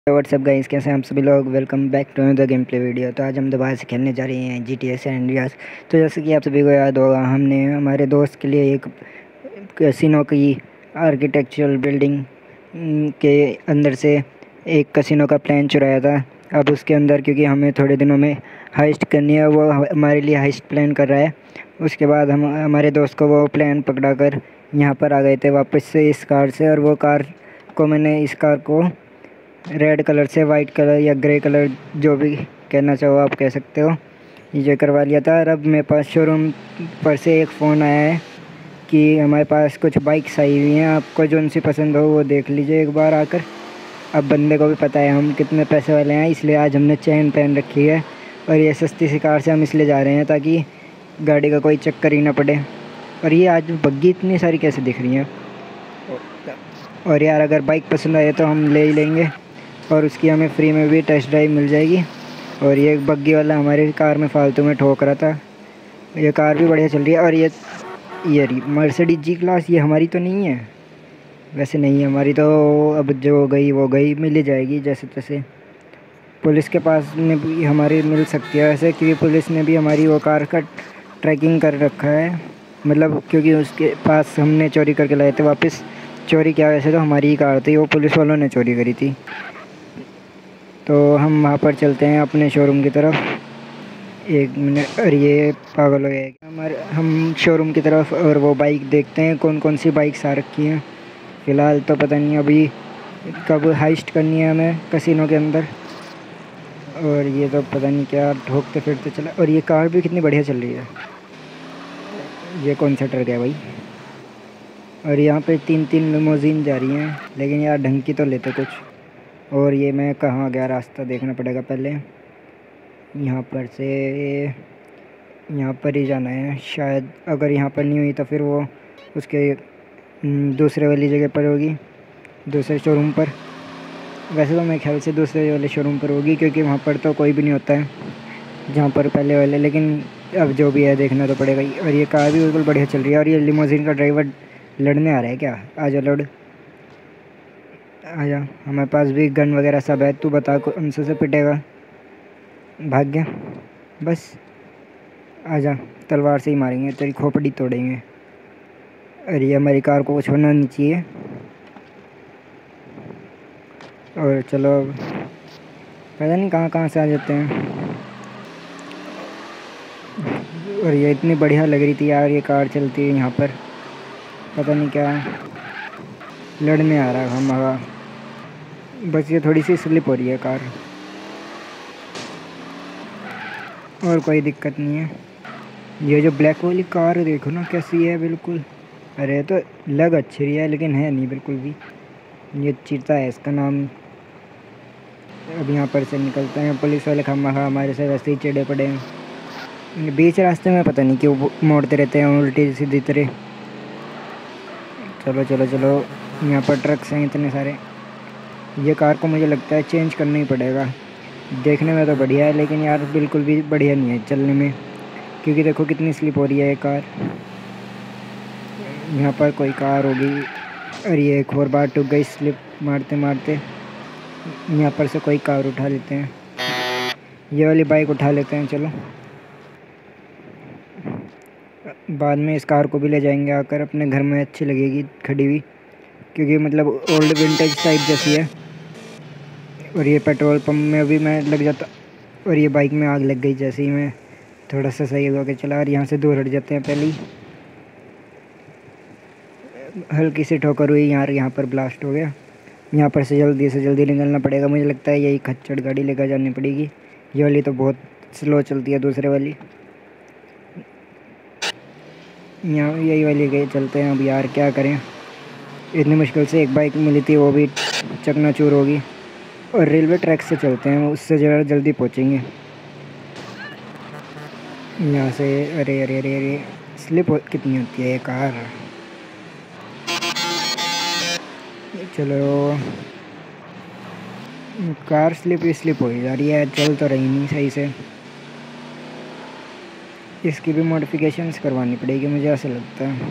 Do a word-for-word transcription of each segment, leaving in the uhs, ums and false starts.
WhatsApp guys, कैसे हैं आप सभी लोग। Welcome back to the game play video. तो आज हम दोबारा से खेलने जा रहे हैं G T A San Andreas. तो जैसे कि आप सभी को याद होगा, हमने हमारे दोस्त के लिए एक कैसीनो की आर्किटेक्चरल बिल्डिंग के अंदर से एक कैसीनो का प्लान चुराया था। अब उसके अंदर, क्योंकि हमें थोड़े दिनों में हाइस्ट करनी है, वो हमारे लिए हाइस्ट प्लान कर रहा है। उसके बाद हम हमारे दोस्त को वो प्लान पकड़ा कर यहाँ पर आ गए थे वापस से इस कार से। और वो कार को मैंने इस कार को रेड कलर से वाइट कलर या ग्रे कलर, जो भी कहना चाहो आप कह सकते हो, ये करवा लिया था। और अब मेरे पास शोरूम पर से एक फ़ोन आया है कि हमारे पास कुछ बाइक्स आई हुई हैं, आपको जो उनसे पसंद हो वो देख लीजिए एक बार आकर। अब बंदे को भी पता है हम कितने पैसे वाले हैं, इसलिए आज हमने चैन पहन रखी है। और ये सस्ती सी कार से हम इसलिए जा रहे हैं ताकि गाड़ी का कोई चक्कर ही ना पड़े। और ये आज बग्गी इतनी सारी कैसे दिख रही हैं। और यार, अगर बाइक पसंद आए तो हम ले ही लेंगे, और उसकी हमें फ्री में भी टेस्ट ड्राइव मिल जाएगी। और ये बग्गी वाला हमारी कार में फालतू में ठोक रहा था। ये कार भी बढ़िया चल रही है। और ये ये मर्सिडीज जी क्लास, ये हमारी तो नहीं है, वैसे नहीं है हमारी तो। अब जो गई वो गई, मिल ही जाएगी जैसे तैसे। पुलिस के पास में भी हमारी मिल सकती है वैसे, क्योंकि पुलिस ने भी हमारी वो कार का ट्रैकिंग कर रखा है। मतलब क्योंकि उसके पास हमने चोरी करके लाए थे वापस। चोरी क्या, वैसे तो हमारी ही कार थी, वो पुलिस वालों ने चोरी करी थी। तो हम वहाँ पर चलते हैं अपने शोरूम की तरफ। एक मिनट, और ये पागल हो गया हमारे। हम शोरूम की तरफ और वो बाइक देखते हैं कौन कौन सी बाइक्स आ रखी हैं। फ़िलहाल तो पता नहीं अभी कब हाइस्ट करनी है हमें कैसीनो के अंदर। और ये तो पता नहीं क्या ठोकते फिरते चला। और ये कार भी कितनी बढ़िया चल रही है। ये कौन सा ट्रक है भाई। और यहाँ पे तीन तीन लिमोजीन जा रही हैं, लेकिन यार ढंग की तो लेते कुछ। और ये मैं कहाँ गया, रास्ता देखना पड़ेगा पहले। यहाँ पर से यहाँ पर ही जाना है शायद। अगर यहाँ पर नहीं हुई तो फिर वो उसके दूसरे वाली जगह पर होगी, दूसरे शोरूम पर। वैसे तो मेरे ख्याल से दूसरे वाले शोरूम पर होगी, क्योंकि वहाँ पर तो कोई भी नहीं होता है जहाँ पर पहले वाले। लेकिन अब जो भी है देखना तो पड़ेगा ही। और ये कार भी बिल्कुल बढ़िया चल रही है। और ये लिमोजिन का ड्राइवर लड़ने आ रहा है क्या। आजा लड़, आजा, हमारे पास भी गन वगैरह सब है। तू बता कौन से से पिटेगा। भाग गया, बस आजा, तलवार से ही मारेंगे, तेरी खोपड़ी तोड़ेंगे। अरे हमारी कार को छोड़ना नहीं चाहिए। और चलो, पता नहीं कहाँ कहाँ से आ जाते हैं। और ये इतनी बढ़िया लग रही थी यार ये कार चलती है यहाँ पर। पता नहीं क्या लड़ने आ रहा है हमारा। बस ये थोड़ी सी स्लिप हो रही है कार, और कोई दिक्कत नहीं है। ये जो ब्लैक वाली कार देखो ना कैसी है बिल्कुल। अरे तो लग अच्छी रही है, लेकिन है नहीं बिल्कुल भी। ये चीता है इसका नाम। अब यहाँ पर से निकलते हैं। पुलिस वाले खम्मा खा हमारे से वैसे ही चिड़े पड़े हैं। बीच रास्ते में पता नहीं क्यों मोड़ते रहते हैं उल्टी सीधी तरह। चलो चलो चलो, यहाँ पर ट्रक्स हैं इतने सारे। ये कार को मुझे लगता है चेंज करना ही पड़ेगा। देखने में तो बढ़िया है, लेकिन यार बिल्कुल भी बढ़िया नहीं है चलने में, क्योंकि देखो कितनी स्लिप हो रही है ये कार। यहाँ पर कोई कार होगी। और ये एक और बार टूट गई स्लिप मारते मारते। यहाँ पर से कोई कार उठा लेते हैं, ये वाली बाइक उठा लेते हैं। चलो, बाद में इस कार को भी ले जाएंगे आकर अपने घर में, अच्छी लगेगी खड़ी हुई, क्योंकि मतलब ओल्ड विंटेज टाइप जैसी है। और ये पेट्रोल पंप में अभी मैं लग जाता, और ये बाइक में आग लग गई जैसे ही मैं थोड़ा सा सही हो के चला। और यहाँ से दूर हट जाते हैं। पहले ही हल्की सी ठोकर हुई यार, यहाँ पर ब्लास्ट हो गया। यहाँ पर से जल्दी से जल्दी निकलना पड़ेगा। मुझे लगता है यही खच्चड़ गाड़ी लेकर जानी पड़ेगी। ये वाली तो बहुत स्लो चलती है, दूसरे वाली। यहाँ यही वाली गई, चलते हैं अब यार, क्या करें। इतनी मुश्किल से एक बाइक मिली थी, वो भी चकनाचूर होगी। और रेलवे ट्रैक से चलते हैं, उससे ज़रा जल्दी पहुँचेंगे यहाँ से। अरे अरे अरे अरे, स्लिप कितनी होती है ये कार। चलो, कार स्लिप ही स्लिप हो जा रही है, चल तो रही नहीं सही से। इसकी भी मॉडिफिकेशंस करवानी पड़ेगी मुझे ऐसा लगता है।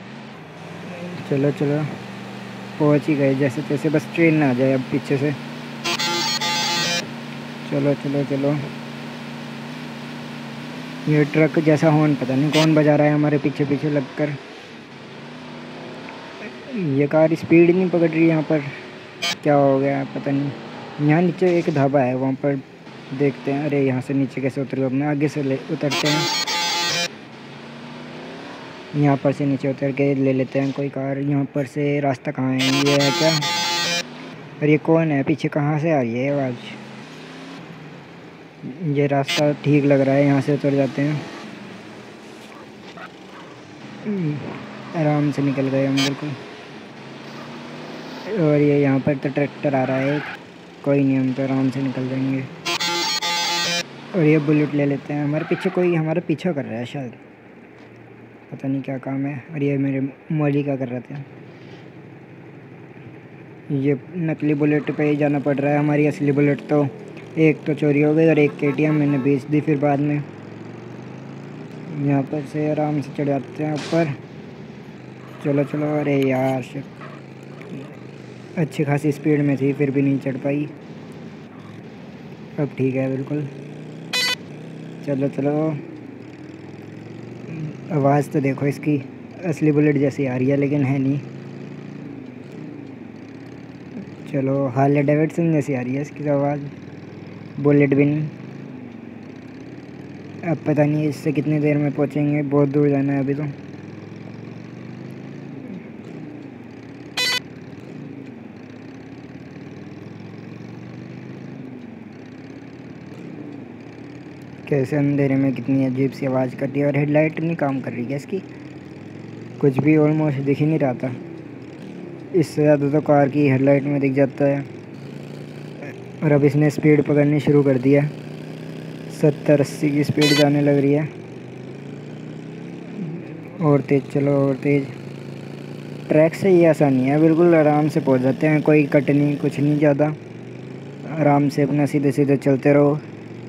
चलो चलो, पहुँच ही गए जैसे तैसे, बस ट्रेन ना आ जाए अब पीछे से। चलो चलो चलो। ये ट्रक जैसा हॉर्न पता नहीं कौन बजा रहा है हमारे पीछे पीछे लगकर। ये कार स्पीड नहीं पकड़ रही यहाँ पर, क्या हो गया पता नहीं। यहाँ नीचे एक ढाबा है, वहाँ पर देखते हैं। अरे यहाँ से नीचे कैसे उतर लो, अपने आगे से ले उतरते हैं। यहाँ पर से नीचे उतर के ले लेते हैं कोई कार। यहाँ पर से रास्ता कहाँ है, ये है क्या? और ये कौन है पीछे, कहाँ से आ रही है आवाज़? ये रास्ता ठीक लग रहा है, यहाँ से उतर जाते हैं। आराम से निकल गए हम बिल्कुल। और ये यहाँ पर तो ट्रैक्टर आ रहा है, कोई नहीं, हम तो आराम से निकल जाएंगे। और ये बुलेट ले लेते हैं। हमारे पीछे कोई हमारा पीछा कर रहा है शायद, पता नहीं क्या काम है। और ये मेरे मौली क्या कर रहे थे। ये नकली बुलेट पे ही जाना पड़ रहा है, हमारी असली बुलेट तो एक तो चोरी हो गई और एक के टी एम मैंने बेच दी फिर बाद में। यहाँ पर से आराम से चढ़ जाते हैं ऊपर। चलो चलो। अरे यार अच्छी खासी स्पीड में थी फिर भी नहीं चढ़ पाई। अब ठीक है बिल्कुल। चलो चलो। आवाज़ तो देखो इसकी, असली बुलेट जैसी आ रही है लेकिन है नहीं। चलो, हार्ले डेविडसन जैसी आ रही है इसकी आवाज़, बुलेट भी नहीं। अब पता नहीं इससे कितनी देर में पहुंचेंगे, बहुत दूर जाना है अभी तो। कैसे अंधेरे में कितनी अजीब सी आवाज़ कर रही है। और हेडलाइट नहीं काम कर रही है इसकी, कुछ भी ऑलमोस्ट दिख ही नहीं रहा था। इससे ज़्यादा तो कार की हेडलाइट में दिख जाता है। और अब इसने स्पीड पकड़नी शुरू कर दी है, सत्तर अस्सी की स्पीड जाने लग रही है। और तेज़ चलो, और तेज़। ट्रैक से ये आसानी है, बिल्कुल आराम से पहुंच जाते हैं, कोई कट नहीं, कुछ नहीं ज़्यादा। आराम से अपना सीधे सीधे चलते रहो।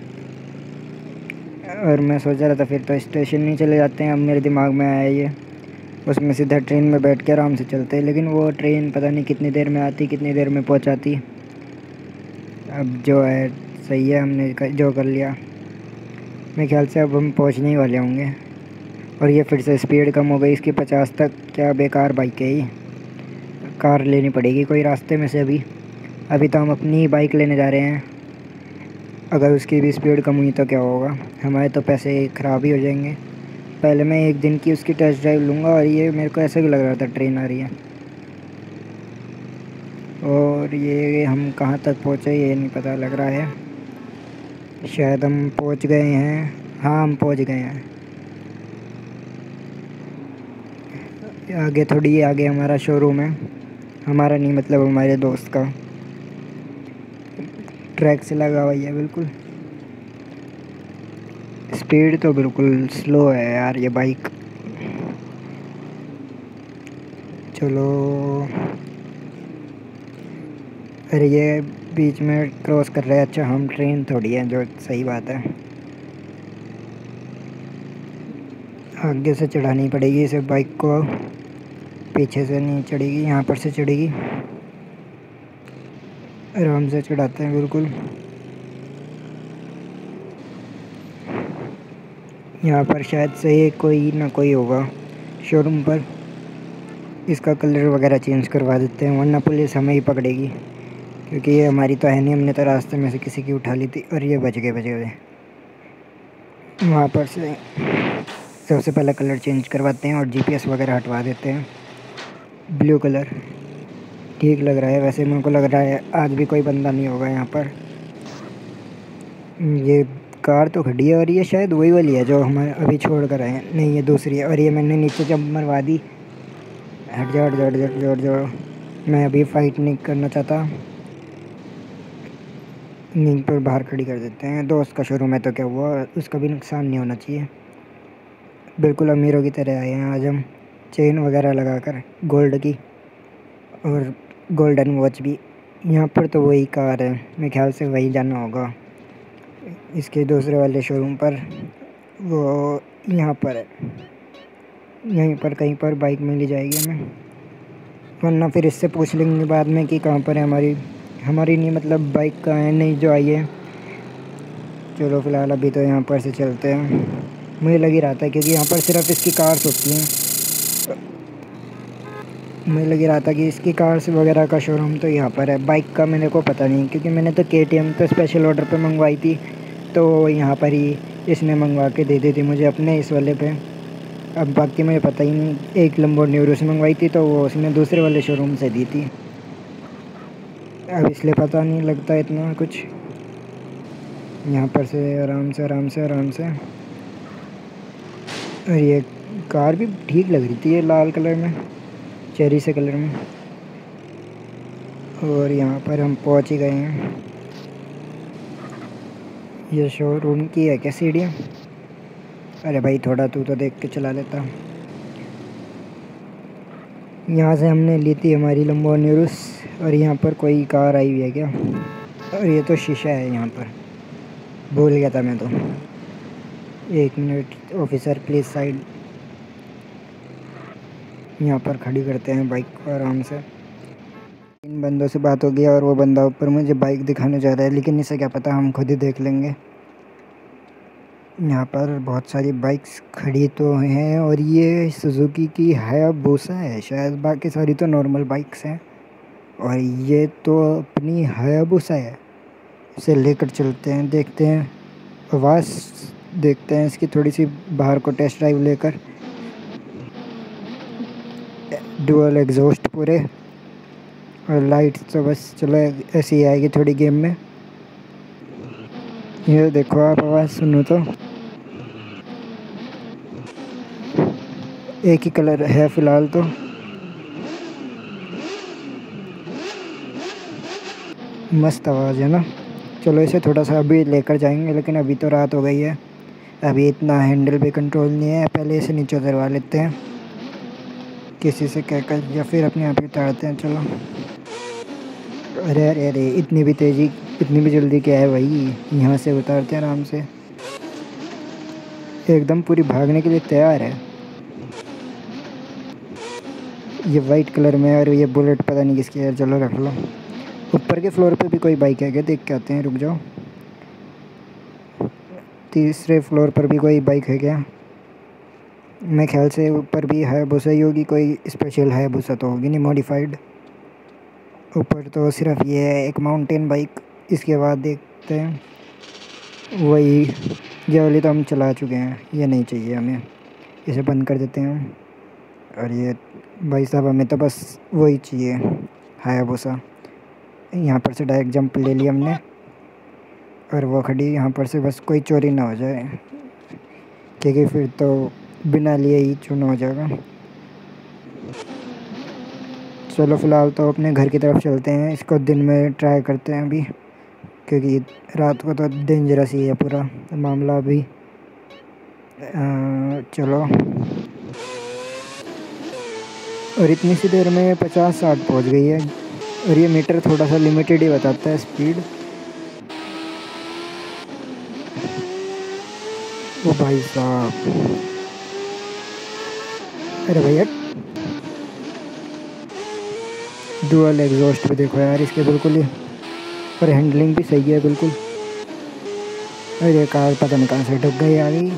और मैं सोच रहा था फिर तो स्टेशन नहीं चले जाते हैं, अब मेरे दिमाग में आया ये, उसमें सीधा ट्रेन में बैठ के आराम से चलते हैं। लेकिन वो ट्रेन पता नहीं कितनी देर में आती, कितनी देर में पहुंचाती। अब जो है सही है, हमने जो कर लिया। मेरे ख्याल से अब हम पहुंचने ही वाले होंगे। और ये फिर से स्पीड कम हो गई इसकी पचास तक। क्या बेकार बाइक है ये, कार लेनी पड़ेगी कोई रास्ते में से। अभी अभी तो हम अपनी बाइक लेने जा रहे हैं, अगर उसकी भी स्पीड कम हुई तो क्या होगा, हमारे तो पैसे ख़राब ही हो जाएंगे। पहले मैं एक दिन की उसकी टेस्ट ड्राइव लूँगा। और ये मेरे को ऐसा भी लग रहा था ट्रेन आ रही है। और ये हम कहाँ तक पहुँचे ये नहीं पता लग रहा है, शायद हम पहुँच गए हैं। हाँ, हम पहुँच गए हैं। आगे थोड़ी आगे हमारा शोरूम है, हमारा नहीं मतलब हमारे दोस्त का। ट्रैक से लगा हुआ है बिल्कुल। स्पीड तो बिल्कुल स्लो है यार ये बाइक। चलो। अरे ये बीच में क्रॉस कर रहे हैं, अच्छा हम ट्रेन थोड़ी है, जो सही बात है। आगे से चढ़ानी पड़ेगी इसे बाइक को, पीछे से नहीं चढ़ेगी, यहाँ पर से चढ़ेगी। आराम से चढ़ाते हैं बिल्कुल। यहाँ पर शायद से कोई ना कोई होगा शोरूम पर, इसका कलर वगैरह चेंज करवा देते हैं, वरना पुलिस हमें ही पकड़ेगी, क्योंकि ये हमारी तो है नहीं, हमने तो रास्ते में से किसी की उठा ली थी। और ये बच गए बच गए। वहाँ पर से सबसे पहले कलर चेंज करवाते हैं और जीपीएस वगैरह हटवा देते हैं। ब्लू कलर ठीक लग रहा है वैसे, मेरे को लग रहा है आज भी कोई बंदा नहीं होगा यहाँ पर। ये कार तो खड़ी है और ये शायद वही वाली है जो हमारे अभी छोड़ कर आए हैं। नहीं, ये दूसरी है। और ये मैंने नीचे जब मरवा दी। हट जाओ हट जाओ हट जाओ हट जाओ, मैं अभी फ़ाइट नहीं करना चाहता। नींद पर बाहर खड़ी कर देते हैं, दोस्त का शोरूम है तो क्या हुआ, उसका भी नुकसान नहीं होना चाहिए। बिल्कुल अमीरों की तरह आए हैं आज हम, चेन वगैरह लगाकर गोल्ड की, और गोल्डन वॉच भी। यहाँ पर तो वही कार है, मेरे ख्याल से वही जाना होगा। इसके दूसरे वाले शोरूम पर वो यहाँ पर है, यहीं पर कहीं पर बाइक मिल जाएगी हमें, वरना फिर इससे पूछ लेंगे बाद में कि कहाँ पर है हमारी हमारी नहीं मतलब बाइक कहाँ है, नहीं जो आई है चलो फ़िलहाल अभी तो यहाँ पर से चलते हैं। मुझे लग ही रहा था क्योंकि यहाँ पर सिर्फ इसकी कार्स होती हैं। मुझे लग ही रहा था कि इसकी कार्स वगैरह का शोरूम तो यहाँ पर है। बाइक का मेरे को पता नहीं क्योंकि मैंने तो के टी एम पे स्पेशल ऑर्डर पे मंगवाई थी, तो यहाँ पर ही इसने मंगवा के दे दी थी मुझे अपने इस वाले पे। अब बाकी मुझे पता ही नहीं। एक लंबोर्गिनी यूरो से मंगवाई थी तो वो उसने दूसरे वाले शोरूम से दी थी। अब इसलिए पता नहीं लगता इतना कुछ। यहाँ पर से आराम से आराम से आराम से। और ये कार भी ठीक लग रही थी, ये लाल कलर में, चेरी से कलर में। और यहाँ पर हम पहुँच ही गए हैं। ये शोरूम की है क्या सीढ़ियाँ? अरे भाई थोड़ा तू तो देख के चला लेता। यहाँ से हमने ली थी हमारी लंबोर्गिनी यूरुस। और यहाँ पर कोई कार आई हुई है क्या? और ये तो शीशा है यहाँ पर, भूल गया था मैं तो। एक मिनट ऑफिसर प्लीज़ साइड। यहाँ पर खड़ी करते हैं बाइक को आराम से। इन बंदों से बात हो गई और वो बंदा ऊपर मुझे बाइक दिखाने जा रहा है, लेकिन इसे क्या पता, हम खुद ही देख लेंगे। यहाँ पर बहुत सारी बाइक्स खड़ी तो हैं और ये सुजुकी की हायाबुसा है शायद, बाकी सारी तो नॉर्मल बाइक्स हैं। और ये तो अपनी हायाबुसा है। इसे लेकर चलते हैं, देखते हैं आवाज़ देखते हैं इसकी थोड़ी सी बाहर को टेस्ट ड्राइव लेकर। डुअल एग्जॉस्ट पूरे और लाइट्स तो बस चलो ऐसी ही आएगी थोड़ी गेम में। ये देखो आप आवाज़ सुनो तो, एक ही कलर है फ़िलहाल तो। मस्त आवाज़ है ना। चलो इसे थोड़ा सा अभी लेकर जाएंगे, लेकिन अभी तो रात हो गई है, अभी इतना हैंडल भी कंट्रोल नहीं है। पहले इसे नीचे उतरवा लेते हैं किसी से कहकर, या फिर अपने आप ही उतारते हैं। चलो। अरे अरे अरे इतनी भी तेज़ी, इतनी भी जल्दी क्या है भाई? यहाँ से उतारते हैं आराम से, एकदम पूरी भागने के लिए तैयार है। ये वाइट कलर में और ये बुलेट पता नहीं किसकी है। चलो रख लो। ऊपर के फ्लोर पे भी कोई बाइक है क्या? देख के आते हैं, रुक जाओ। तीसरे फ्लोर पर भी कोई बाइक है क्या? मैं ख्याल से ऊपर भी हायाबुसा ही होगी, कोई स्पेशल हायाबुसा तो होगी नहीं, मॉडिफाइड। ऊपर तो सिर्फ ये है एक माउंटेन बाइक। इसके बाद देखते हैं वही, ये वाली तो हम चला चुके हैं, ये नहीं चाहिए हमें, इसे बंद कर देते हैं। और ये भाई साहब हमें तो बस वही चाहिए, हायाबुसा। यहाँ पर से डायरेक्ट जंप ले लिया हमने और वो खड़ी यहाँ पर से, बस कोई चोरी ना हो जाए क्योंकि फिर तो बिना लिए ही चूना हो जाएगा। चलो फ़िलहाल तो अपने घर की तरफ चलते हैं, इसको दिन में ट्राई करते हैं अभी, क्योंकि रात को तो डेंजरस ही है पूरा मामला अभी। आ, चलो। और इतनी सी देर में पचास साठ पहुँच गई है और ये मीटर थोड़ा सा लिमिटेड ही बताता है स्पीड। ओ भाई साहब, अरे भैया डुअल एग्जॉस्ट भी देखो यार इसके बिल्कुल ही, और हैंडलिंग भी सही है बिल्कुल। अरे कार पता नहीं कहाँ से ढक गई आ गई।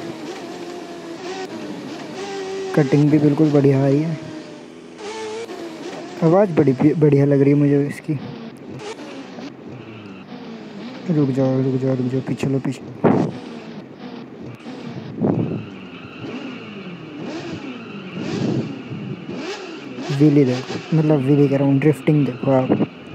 कटिंग भी बिल्कुल बढ़िया आई है, आवाज़ बड़ी बढ़िया लग रही है मुझे इसकी। रुक जाओ रुक जाओ रुक जाओ, पीछे लो पीछे। व्हीली देखो, मतलब व्हीली कह रहा हूँ, ड्रिफ्टिंग देखो आप।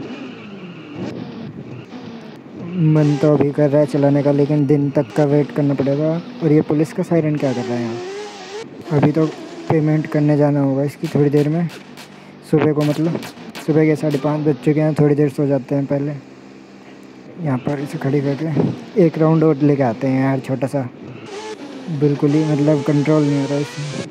मन तो अभी कर रहा है चलाने का, लेकिन दिन तक का वेट करना पड़ेगा। और ये पुलिस का सायरन क्या कर रहा है यहाँ? अभी तो पेमेंट करने जाना होगा इसकी थोड़ी देर में, सुबह को, मतलब सुबह के साढ़े पाँच बज चुके हैं, थोड़ी देर सो जाते हैं पहले। यहाँ पर इसे खड़ी करके एक राउंड और लेके आते हैं यार, छोटा सा, बिल्कुल ही मतलब कंट्रोल नहीं हो रहा इसमें।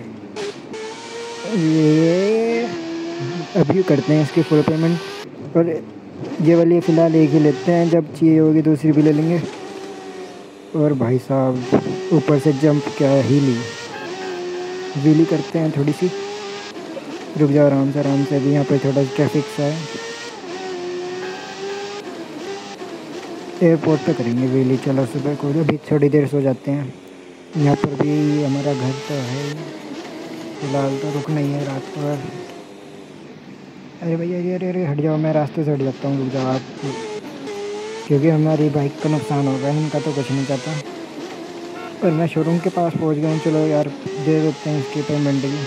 ये अभी करते हैं इसकी फुल पेमेंट, और ये वाली फ़िलहाल एक ही लेते हैं, जब चाहिए होगी दूसरी भी ले लेंगे। और भाई साहब ऊपर से जंप क्या ही ली, व्हीली करते हैं थोड़ी सी। रुक जाओ आराम से आराम से, अभी यहाँ पर थोड़ा ट्रैफिक सा है। एयरपोर्ट पे करेंगे वेली। चलो सुबह को अभी थोड़ी देर सो जाते हैं। यहाँ पर भी हमारा घर तो है, फिलहाल तो रुकना ही है रात को। अरे भैया अरे अरे अरे हट जाओ, मैं रास्ते से हट जाता हूँ, रुक जाओ आप, क्योंकि हमारी बाइक का नुकसान होगा। इनका तो कुछ नहीं चाहता। और मैं शोरूम के पास पहुँच गया हूँ। चलो यार दे देते हैं इसकी पेमेंट भी।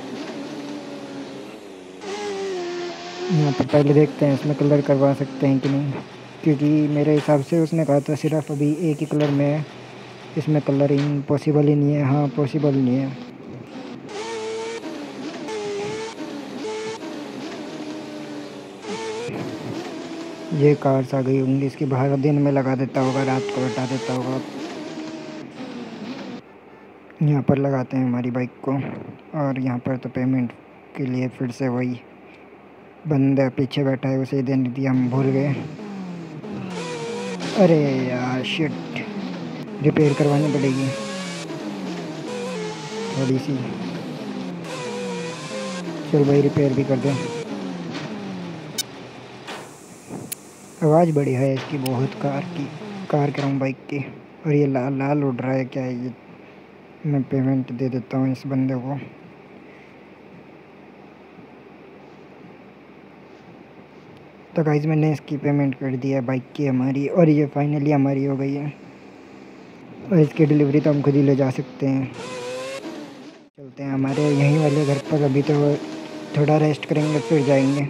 यहाँ पर पहले देखते हैं इसमें कलर करवा सकते हैं कि नहीं, क्योंकि मेरे हिसाब से उसने कहा था सिर्फ अभी एक ही कलर में है, इसमें कलरिंग पॉसिबल ही नहीं है। हाँ पॉसिबल नहीं है। ये कार्स आ गई होंगी इसकी बाहर, दिन में लगा देता होगा, रात को हटा देता होगा। यहाँ पर लगाते हैं हमारी बाइक को। और यहाँ पर तो पेमेंट के लिए फिर से वही बंदा पीछे बैठा है, उसे देने दिया, हम भूल गए। अरे यार शिट, रिपेयर करवानी पड़ेगी थोड़ी सी। चल भाई रिपेयर भी कर दें। आवाज़ बढ़िया है इसकी बहुत, कार की, कार कह रहा हूँ बाइक की। और ये लाल लाल उड़ रहा है क्या है ये। मैं पेमेंट दे देता हूँ इस बंदे को। तो गाइस मैंने इसकी पेमेंट कर दी है बाइक की हमारी, और ये फाइनली हमारी हो गई है। और इसकी डिलीवरी तो हम खुद ही ले जा सकते हैं। चलते हैं हमारे यहीं वाले घर पर, अभी तो थोड़ा रेस्ट करेंगे फिर जाएंगे।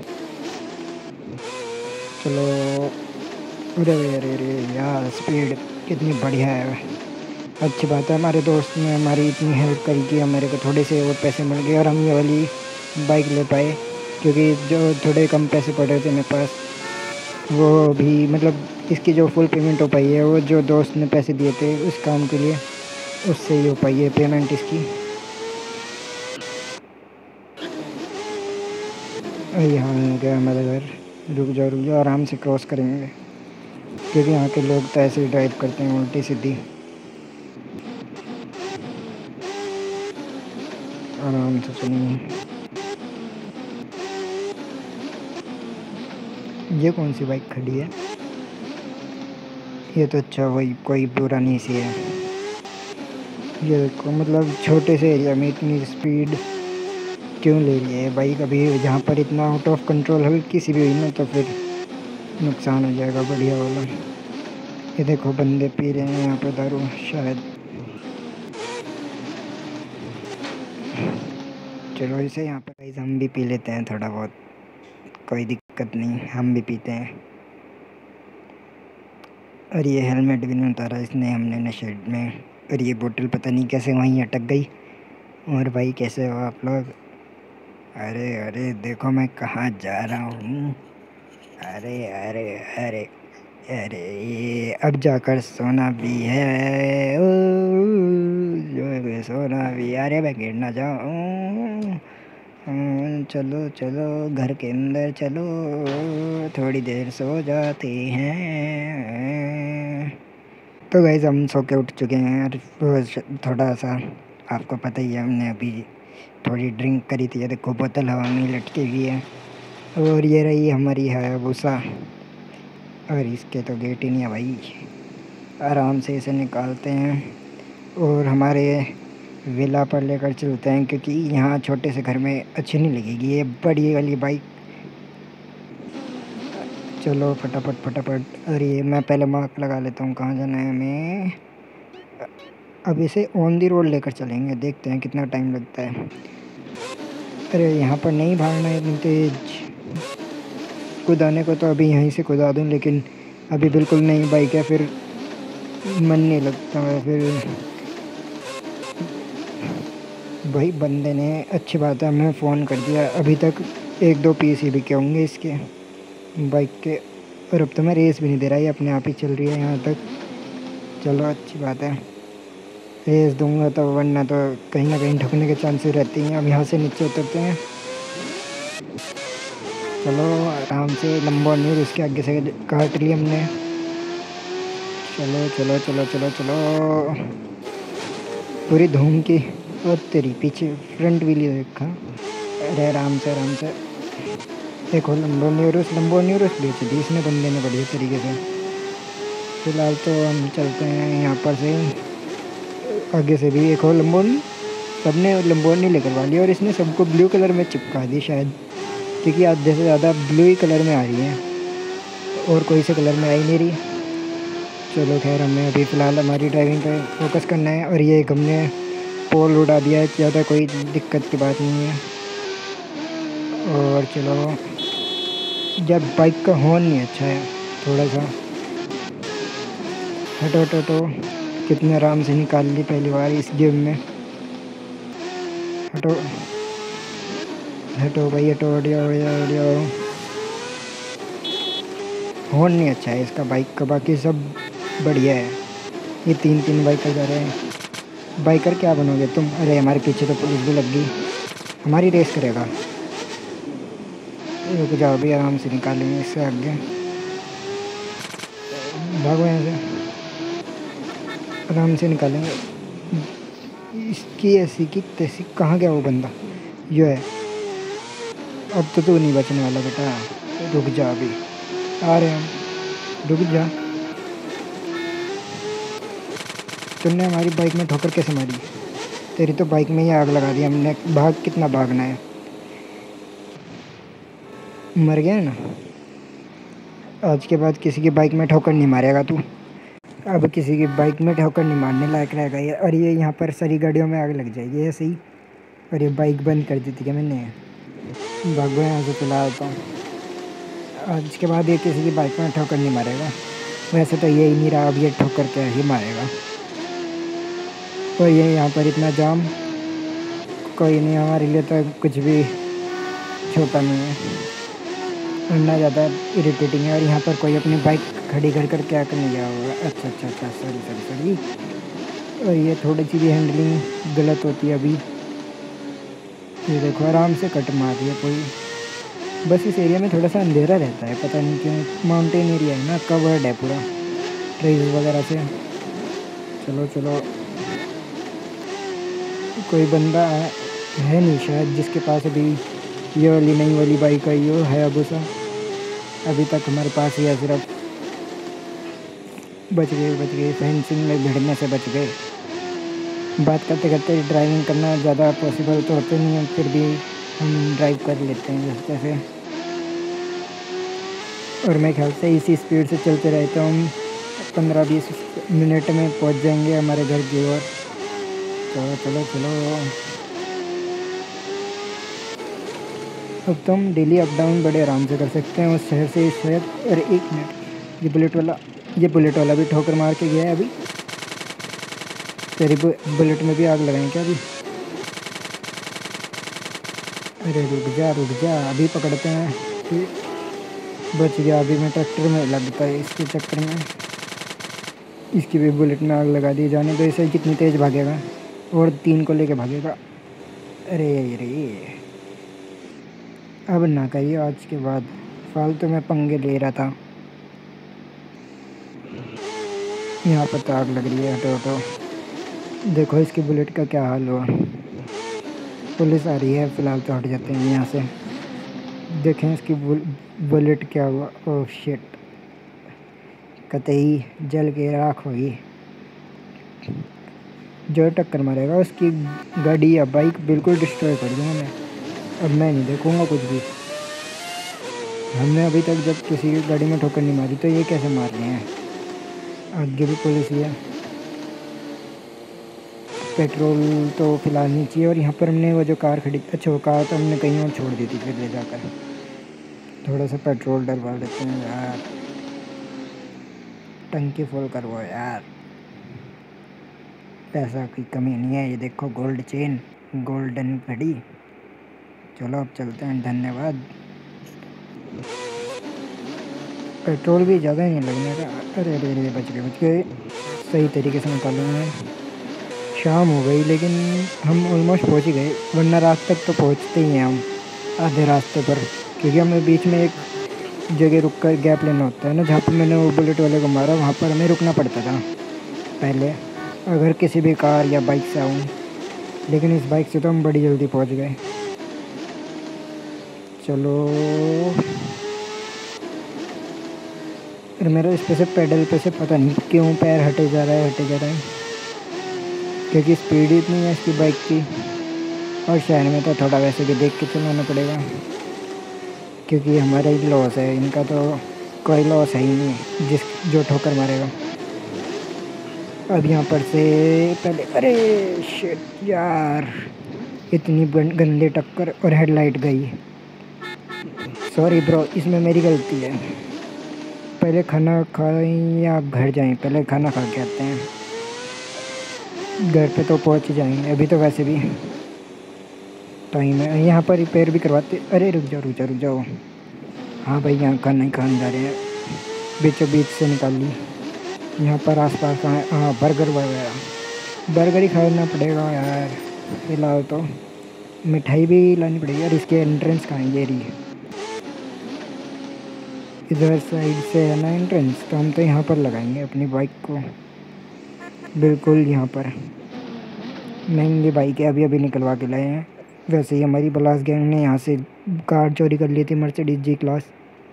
चलो। अरे अरे अरे यार स्पीड कितनी बढ़िया है। अच्छी बात है, हमारे दोस्त ने हमारी इतनी हेल्प करी कि हमारे को थोड़े से और पैसे मिल गए और हम ये वाली बाइक ले पाए, क्योंकि जो थोड़े कम पैसे पड़ रहे थे मेरे पास, वो भी मतलब इसकी जो फुल पेमेंट हो पाई है, वो जो दोस्त ने पैसे दिए थे उस काम के लिए, उससे ही हो पाई है पेमेंट इसकी। यहाँ हो गया हमारा घर। रुक जाओ रुक जाओ, आराम से क्रॉस करेंगे, क्योंकि यहाँ के लोग तो ऐसे ही ड्राइव करते हैं उल्टी सीधी। आराम से चलेंगे। ये कौन सी बाइक खड़ी है? ये तो अच्छा वही कोई पुरानी सी है। ये देखो, मतलब छोटे से एरिया में इतनी स्पीड क्यों ले रही है बाइक। अभी जहाँ पर इतना आउट ऑफ कंट्रोल हल्की सी भी हुई ना तो फिर नुकसान हो जाएगा बढ़िया वाला। ये देखो बंदे पी रहे हैं यहाँ पर दारू शायद। चलो इसे यहाँ पर गाइस हम भी पी लेते हैं थोड़ा बहुत, कोई दिक्कत नहीं, हम भी पीते हैं। और ये हेलमेट भी नहीं उतारा इसने हमने नशे में। और ये बोतल पता नहीं कैसे वहीं अटक गई। और भाई कैसे हो आप लोग? अरे अरे देखो मैं कहाँ जा रहा हूँ। अरे अरे अरे अरे ये अब जाकर सोना भी है, ओ, जो सोना भी। अरे मैं गिर ना जाऊँ। चलो चलो घर के अंदर चलो, थोड़ी देर सो जाते हैं। तो गाइस हम सो के उठ चुके हैं। और थोड़ा सा आपको पता ही है, हमने अभी थोड़ी ड्रिंक करी थी। ये देखो बोतल हवा में लटकी हुई है। और ये रही हमारी हायाबुसा। और इसके तो गेट ही नहीं है भाई। आराम से इसे निकालते हैं और हमारे विला पर लेकर चलते हैं, क्योंकि यहाँ छोटे से घर में अच्छी नहीं लगेगी ये बड़ी वाली बाइक। चलो फटाफट फटाफट। अरे मैं पहले मार्क लगा लेता हूँ कहाँ जाना है हमें। अब इसे ऑन दी रोड लेकर चलेंगे, देखते हैं कितना टाइम लगता है। अरे यहाँ पर नहीं भागना है इतनी तेज। कूदाने को तो अभी यहीं से कूदा दूँ, लेकिन अभी बिल्कुल नई बाइक है, फिर मन नहीं लगता है। फिर भाई बंदे ने, अच्छी बात है हमें फ़ोन कर दिया। अभी तक एक दो पीस ही बिके होंगे इसके बाइक के। और अब तो मैं रेस भी नहीं दे रहा, ये अपने आप ही चल रही है यहाँ तक। चलो अच्छी बात है, रेस दूंगा तो, वरना तो कहीं ना कहीं ठुकने के चांसेस रहते हैं। अब यहाँ से नीचे उतरते हैं। चलो आराम से, लंबा नहीं उसके आगे से काट लिया हमने। चलो चलो चलो चलो चलो, पूरी धूम की। और तेरी पीछे फ्रंट व्हील देखा। अरे आराम से आराम से। देखो लंबो न्यूरस लंबो न्यूरस बेच दी इसने बंदे ने बढ़िया तरीके से। फिलहाल तो हम चलते हैं यहाँ पर से आगे से भी एक और लंबोनी। सबने लंबोनी लेकर वाली और इसने सबको ब्लू कलर में चिपका दी शायद, क्योंकि आधे से ज़्यादा ब्लू ही कलर में आ रही है और कोई से कलर में आ ही नहीं रही। चलो खैर, हमें अभी फ़िलहाल हमारी ड्राइविंग पे फोकस करना है। और ये हमने पोल उड़ा दिया है, ज़्यादा कोई दिक्कत की बात नहीं है। और चलो, जब बाइक का हॉर्न नहीं अच्छा है, थोड़ा सा हटो हटो हटो। कितने आराम से निकाल ली पहली बार इस गेम में। हटो हटो भाई हटो, हटियो हटियो। हॉर्न नहीं अच्छा है इसका बाइक का, बाकी सब बढ़िया है। ये तीन तीन बाइकर जा रहे हैं। बाइकर क्या बनोगे तुम? अरे हमारे पीछे तो पुलिस भी लग गई, हमारी रेस करेगा। रुक जाओ भी, आराम से निकालेंगे इससे आगे। भागो यहाँ से, आराम से निकालेंगे। इसकी ऐसी की तैसी, कहाँ गया वो बंदा? यो है। अब तो तू नहीं बचने वाला बेटा, रुक जा, अभी आ रहे हैं हम, रुक जा। तुमने हमारी बाइक में ठोकर कैसे मारी? तेरी तो बाइक में ही आग लगा दी हमने। भाग, कितना भागना है? मर गया ना। आज के बाद किसी की बाइक में ठोकर नहीं मारेगा तू। अब किसी की बाइक में ठोकर नहीं मारने लायक रहेगा ये। और ये यहाँ पर सारी गाड़ियों में आग लग जाएगी ऐसे ही। और ये बाइक बंद कर दी थी क्या मैंने? भागो यहाँ से, फिलहाल तो आज के बाद ये किसी की बाइक में ठोकर नहीं मारेगा। वैसे तो ये ही नहीं रहा, अब ये ठोकर क्या ही मारेगा। और ये यहाँ पर इतना जाम, कोई नहीं, हमारे लिए तो कुछ भी छोटा नहीं है। ना ज़्यादा इरिटेटिंग है। और यहाँ पर कोई अपनी बाइक खड़ी कर कर क्या करने गया होगा? अच्छा अच्छा अच्छा, सॉरी सॉरी सॉरी। और ये थोड़ी सी भी हैंडलिंग गलत होती है अभी। ये देखो, आराम से कट मार रही है कोई। बस इस एरिया में थोड़ा सा अंधेरा रहता है, पता नहीं क्यों। माउंटेन एरिया है ना, कवर्ड है पूरा ट्रीज वगैरह से। चलो चलो, कोई बंदा है नहीं शायद जिसके पास अभी ये वाली नई वाली बाइक आई हो, है अबूसा। अभी तक हमारे पास ही है सिर्फ। बच गए बच गए, फेंसिंग में भिड़ने से बच गए। बात करते करते ड्राइविंग करना ज़्यादा पॉसिबल तो होते नहीं है, फिर भी हम ड्राइव कर लेते हैं जैसे तैसे। और मेरे ख्याल से इसी स्पीड से चलते रहे तो हम पंद्रह बीस मिनट में पहुंच जाएंगे हमारे घर की ओर। चलो चलो चलो, अब तो हम डेली अप डाउन बड़े आराम से कर सकते हैं उस शहर से इस शहर। अरे एक मिनट, ये बुलेट वाला ये बुलेट वाला भी ठोकर मार के गया है अभी। तेरी बुलेट में भी आग लगाएं क्या अभी? अरे रुक जा रुक जा, अभी पकड़ते हैं। ठीक, बच गया। अभी मैं ट्रैक्टर में लगता है इसके चक्कर में। इसकी भी बुलेट में आग लगा दी। जाने तो इसे कितनी तेज़ भागेगा, और तीन को लेके भागेगा। अरे अरे, अब ना कहिए आज के बाद, फालतू में पंगे ले रहा था। यहाँ पर तो आग लग रही है। हटो हटो, देखो इसकी बुलेट का क्या हाल हुआ। पुलिस आ रही है, फ़िलहाल तो हट जाते हैं यहाँ से। देखें इसकी बुलेट क्या हुआ। ओह शिट, कतई जल के राख होगी। जो टक्कर मारेगा उसकी गाड़ी या बाइक बिल्कुल डिस्ट्रॉय कर दूँगा मैं। अब मैं नहीं देखूँगा कुछ भी। हमने अभी तक जब किसी की गाड़ी में ठोकर नहीं मारी, तो ये कैसे मार रहे हैं? आगे भी पुलिस ही है। पेट्रोल तो फिलहाल नहीं चाहिए। और यहाँ पर हमने वो जो कार खड़ी, अच्छा वो कार तो हमने कहीं और छोड़ दी थी, फिर ले जाकर थोड़ा सा पेट्रोल डलवा लेते हैं यार। टंकी फुल करवाओ यार, पैसा की कमी नहीं है। ये देखो गोल्ड चेन, गोल्डन घड़ी। चलो अब चलते हैं, धन्यवाद। पेट्रोल भी ज़्यादा नहीं लगने का। अरे अरे अरे, बच गए बच गए, सही तरीके से निकालूंगा। शाम हो गई लेकिन हम ऑलमोस्ट पहुंच ही गए, वरना रात तक तो पहुंचते ही हैं हम आधे रास्ते पर। क्योंकि हमें बीच में एक जगह रुक कर गैप लेना होता है ना, जहाँ पर मैंने वो बुलेट वाले को मारा, वहाँ पर हमें रुकना पड़ता था पहले, अगर किसी भी कार या बाइक से आऊँ। लेकिन इस बाइक से तो हम बड़ी जल्दी पहुँच गए। चलो और मेरा इस पे से पेडल पे से पता नहीं क्यों पैर हटे जा रहा है हटे जा रहा है, क्योंकि स्पीड इतनी है इसकी बाइक की। और शहर में तो थोड़ा वैसे भी देख के चलाना पड़ेगा, क्योंकि हमारा ही लॉस है, इनका तो कोई लॉस है ही नहीं जिस जो ठोकर मारेगा। अब यहाँ पर से पहले, अरे शिट यार, इतनी गंदी टक्कर और हेडलाइट गई। सॉरी ब्रो, इसमें मेरी गलती है। पहले खाना खाएं या आप घर जाएं? पहले खाना खा के आते हैं, घर पे तो पहुंच जाएंगे। अभी तो वैसे भी टाइम है। यहाँ पर रिपेयर भी करवाते। अरे रुक जाओ रुक जाओ रुक जाओ। हाँ भाई, यहाँ खाना ही खाने जा रहे हैं, बीचों बीच से निकाल ली। यहाँ पर आसपास कहाँ है? हाँ, बर्गर वगैरह, बर्गर ही खाना पड़ेगा यार फिलहाल तो। मिठाई भी लानी पड़ेगी यार। इसके एंट्रेंस कहाँ है? ये रही, इधर साइड से है ना एंट्रेंस, तो हम तो यहाँ पर लगाएंगे अपनी बाइक को, बिल्कुल यहाँ पर। महंगी बाइक है, अभी अभी निकलवा के लाए हैं। वैसे ही हमारी बलास गैंग ने यहाँ से कार चोरी कर ली थी, मर्सिडीज जी क्लास।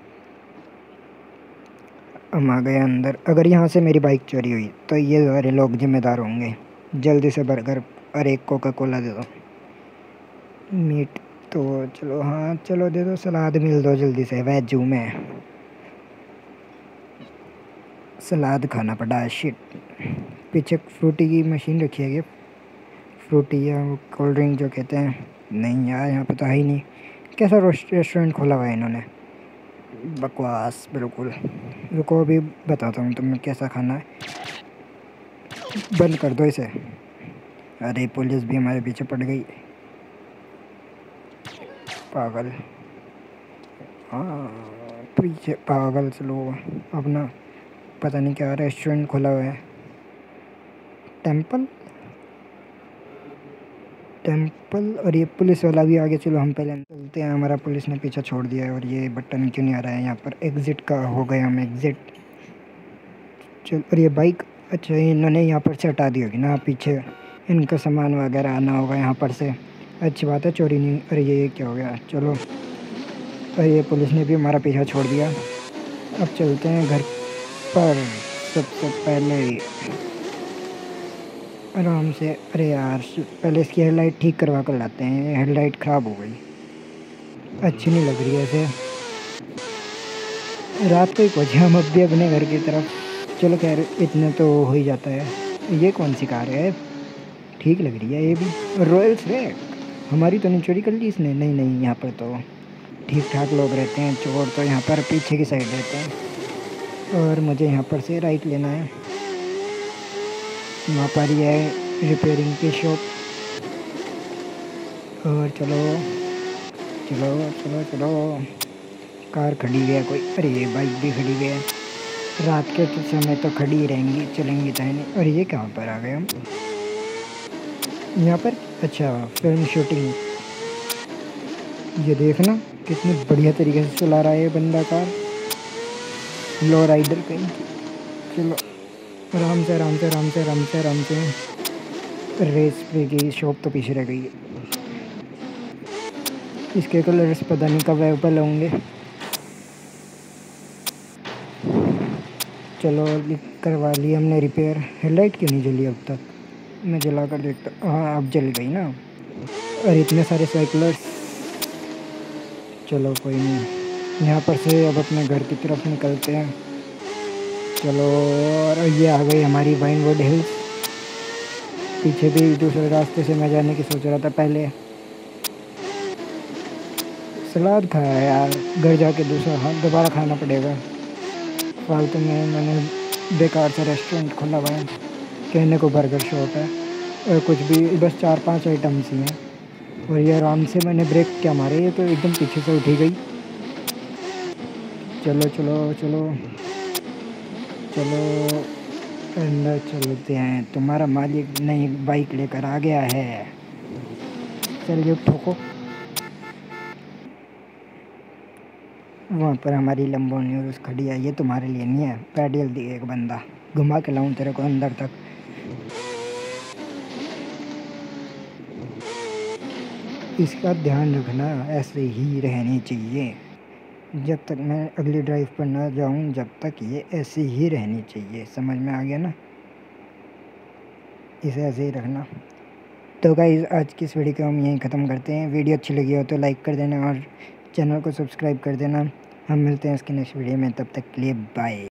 हम आ गए अंदर। अगर यहाँ से मेरी बाइक चोरी हुई तो ये सारे लोग जिम्मेदार होंगे। जल्दी से बर्गर और एक कोका कोला दे दो। मीट तो चलो, हाँ चलो दे दो। सलाद मिल दो जल्दी से, वेज हूँ मैं, सलाद खाना पड़ा है। शिट, पीछे फ्रूटी की मशीन रखी है, ये फ्रूटी या कोल्ड ड्रिंक जो कहते हैं। नहीं यार, यहाँ पे तो है ही नहीं। कैसा रेस्टोरेंट खोला हुआ है इन्होंने, बकवास बिल्कुल। रुको अभी बताता हूँ तुम्हें कैसा खाना है। बंद कर दो इसे। अरे पुलिस भी हमारे पीछे पड़ गई, पागल। हाँ पीछे पागल। चलो अपना पता नहीं क्या रेस्टोरेंट खोला हुआ है, टेंपल टेंपल। और ये पुलिस वाला भी आगे। चलो हम पहले चलते हैं, हमारा पुलिस ने पीछा छोड़ दिया है। और ये बटन क्यों नहीं आ रहा है यहाँ पर? एग्ज़िट का हो गया हम एग्ज़िट। चल, और ये बाइक, अच्छा इन्होंने यहाँ पर से हटा दी होगी ना, पीछे इनका सामान वगैरह आना होगा यहाँ पर से। अच्छी बात है, चोरी नहीं। अरे ये क्या हो गया? चलो, अरे ये पुलिस ने भी हमारा पीछा छोड़ दिया। अब चलते हैं घर पर। सबसे पहले आराम से, अरे यार पहले इसकी हेडलाइट ठीक करवा कर लाते हैं। हेडलाइट ख़राब हो गई, अच्छी नहीं लग रही है ऐसे। रात को ही पहुँचे हम अब भी अपने घर की तरफ। चलो खैर, इतने तो हो ही जाता है। ये कौन सी कार है? ठीक लग रही है ये भी, रॉयल्स है। हमारी तो नहीं चोरी कर ली इसने? नहीं नहीं, यहाँ पर तो ठीक ठाक लोग रहते हैं। चोर तो यहाँ पर पीछे की साइड रहते हैं। और मुझे यहाँ पर से राइट लेना है। वहाँ पर ही है रिपेयरिंग की शॉप। और चलो चलो चलो चलो, कार खड़ी है कोई? अरे ये बाइक भी खड़ी है। रात के समय तो खड़ी ही रहेंगी, चलेंगी तो नहीं। और ये कहाँ पर आ गए हम? यहाँ पर, अच्छा फिल्म शूटिंग। ये देखना कितनी बढ़िया तरीके से चला रहा है ये बंदा कार, लो राइडर कहीं। चलो आराम से आराम से आराम से आराम से आराम से। रेस पे की शॉप तो पीछे रह गई है। इसके कलर्स पता नहीं कब अवेलेबल होंगे। चलो करवा ली हमने रिपेयर। हेडलाइट क्यों नहीं जली अब तक? मैं जला कर देखता। हाँ अब जल गई ना। और इतने सारे साइकिलर्स। चलो कोई नहीं, यहाँ पर से अब अपने घर की तरफ निकलते हैं। चलो, और ये आ गई हमारी वाइनवुड हिल्स। पीछे भी दूसरे रास्ते से मैं जाने की सोच रहा था पहले। सलाद खाया यार, घर जाके दूसरा हाँ दोबारा खाना पड़ेगा। फालतू में मैंने बेकार सा रेस्टोरेंट खोला हुआ है, कहने को बर्गर शॉप है और कुछ भी बस चार पांच आइटम्स ही हैं। और ये आराम से मैंने ब्रेक क्या मारे, ये तो एकदम पीछे से उठी गई। चलो चलो चलो चलो अंदर चलते हैं। तुम्हारा मालिक नई बाइक लेकर आ गया है। चलिए ठोको। वहाँ पर हमारी लंबोनी उर्स खड़ी है। ये तुम्हारे लिए नहीं है, पैडल दिए एक बंदा, घुमा के लाऊं तेरे को अंदर तक। इसका ध्यान रखना, ऐसे ही रहनी चाहिए। जब तक मैं अगली ड्राइव पर ना जाऊं, जब तक ये ऐसी ही रहनी चाहिए। समझ में आ गया ना? इसे ऐसे ही रखना। तो गाइस आज की इस वीडियो को हम यहीं ख़त्म करते हैं। वीडियो अच्छी लगी हो तो लाइक कर देना और चैनल को सब्सक्राइब कर देना। हम मिलते हैं इसके नेक्स्ट वीडियो में, तब तक के लिए बाय।